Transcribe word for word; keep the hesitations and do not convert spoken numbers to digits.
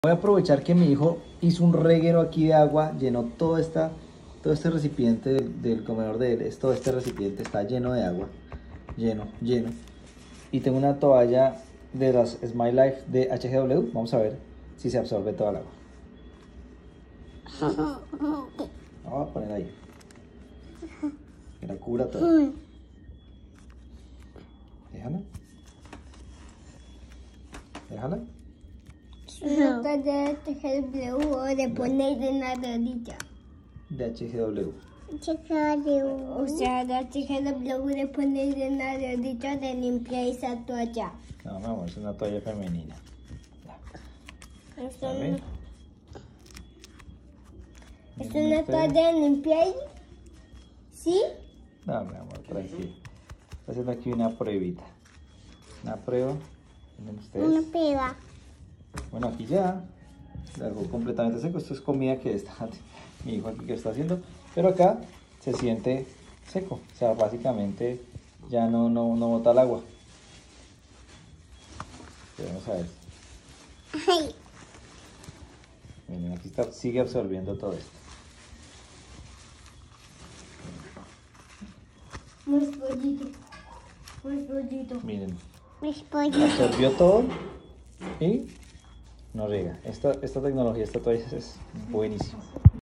Voy a aprovechar que mi hijo hizo un reguero aquí de agua, llenó todo, esta, todo este recipiente del, del comedor de él. Todo este recipiente está lleno de agua, lleno, lleno. Y tengo una toalla de las Smile Life de H G W. Vamos a ver si se absorbe toda el agua. Vamos a poner ahí. Que la cubra toda. Déjala. Déjala. No te de H G W o de poner en la rodilla. De H G W. O sea, de H G W de poner en la rodilla de limpiar esa toalla. No, mi amor, es una toalla femenina. ¿Es A ver. una, ¿es una toalla de limpiar? ¿Sí? No, mi amor, tranquilo. Estoy haciendo aquí una pruebita. Una prueba. Miren ustedes. Una prueba. Bueno, aquí ya algo completamente seco. Esto es comida que está mi hijo aquí que está haciendo, pero acá se siente seco. O sea, básicamente ya no, no, no bota el agua. Vamos a ver. Ay. Miren, aquí está, sigue absorbiendo todo esto. Más pollito. Más pollito. Miren, Más pollito. absorbió todo y no riega. Esta, esta tecnología, esta toalla es buenísima.